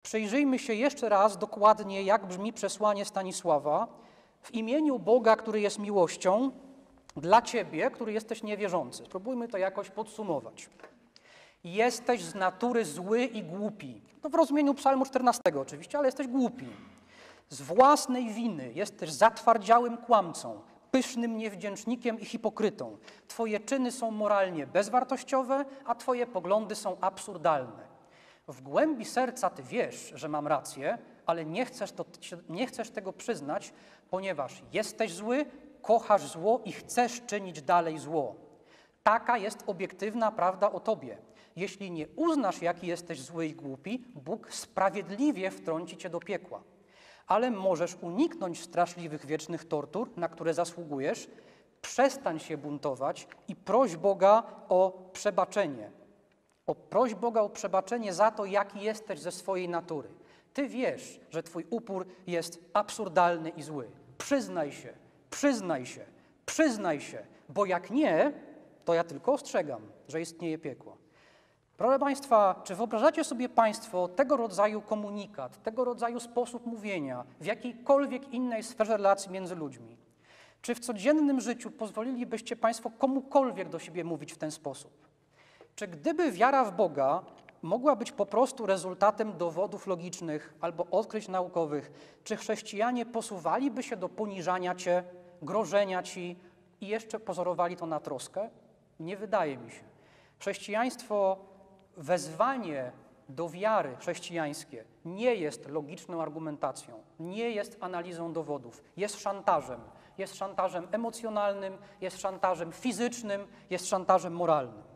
Przyjrzyjmy się jeszcze raz dokładnie, jak brzmi przesłanie Stanisława w imieniu Boga, który jest miłością, dla ciebie, który jesteś niewierzący. Spróbujmy to jakoś podsumować. Jesteś z natury zły i głupi. To w rozumieniu Psalmu 14 oczywiście, ale jesteś głupi. Z własnej winy jesteś zatwardziałym kłamcą, pysznym niewdzięcznikiem i hipokrytą. Twoje czyny są moralnie bezwartościowe, a twoje poglądy są absurdalne. W głębi serca ty wiesz, że mam rację, ale nie chcesz tego przyznać, ponieważ jesteś zły, kochasz zło i chcesz czynić dalej zło. Taka jest obiektywna prawda o tobie. Jeśli nie uznasz, jaki jesteś zły i głupi, Bóg sprawiedliwie wtrąci cię do piekła. Ale możesz uniknąć straszliwych wiecznych tortur, na które zasługujesz. Przestań się buntować i proś Boga o przebaczenie. Proś Boga o przebaczenie za to, jaki jesteś ze swojej natury. Ty wiesz, że twój upór jest absurdalny i zły. Przyznaj się, przyznaj się, przyznaj się, bo jak nie, to ja tylko ostrzegam, że istnieje piekło. Proszę Państwa, czy wyobrażacie sobie Państwo tego rodzaju komunikat, tego rodzaju sposób mówienia w jakiejkolwiek innej sferze relacji między ludźmi? Czy w codziennym życiu pozwolilibyście Państwo komukolwiek do siebie mówić w ten sposób? Czy gdyby wiara w Boga mogła być po prostu rezultatem dowodów logicznych albo odkryć naukowych, czy chrześcijanie posuwaliby się do poniżania Cię, grożenia Ci i jeszcze pozorowali to na troskę? Nie wydaje mi się. Chrześcijaństwo, wezwanie do wiary chrześcijańskie nie jest logiczną argumentacją, nie jest analizą dowodów, jest szantażem. Jest szantażem emocjonalnym, jest szantażem fizycznym, jest szantażem moralnym.